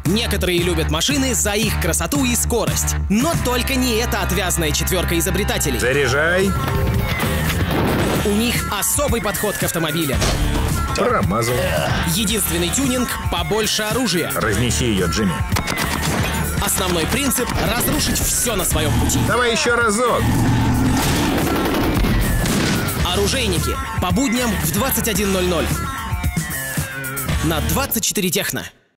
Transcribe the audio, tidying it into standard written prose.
Некоторые любят машины за их красоту и скорость. Но только не эта отвязная четверка изобретателей. Заряжай. У них особый подход к автомобилям. Промазал. Единственный тюнинг — побольше оружия. Разнеси ее, Джимми. Основной принцип — разрушить все на своем пути. Давай еще разок. Оружейники. По будням в 21:00. На 24 Техно.